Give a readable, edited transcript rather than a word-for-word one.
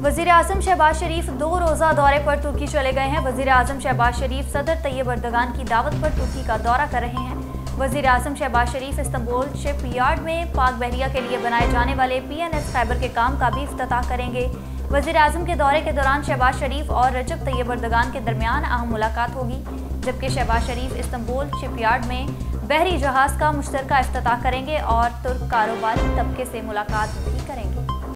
वज़ीर आज़म शहबाज शरीफ 2 रोज़ा दौरे पर तुर्की चले गए हैं। वज़ीर आज़म शहबाज शरीफ सदर तैयब एर्दोगान की दावत पर तुर्की का दौरा कर रहे हैं। वज़ीर आज़म Shehbaz Sharif Istanbul shipyard में पाक बहरिया के लिए बनाए जाने वाले PNS खैबर के काम का भी इफ्तिताह करेंगे। वज़ीर आज़म के दौरे के दौरान शहबाज शरीफ और रजब तैयब एर्दोगान के दरमियान अहम मुलाकात होगी, जबकि Shehbaz Sharif Istanbul shipyard में बहरी जहाज़ का मुश्तरका इफ्तिताह करेंगे और तुर्क कारोबारी तबके से मुलाकात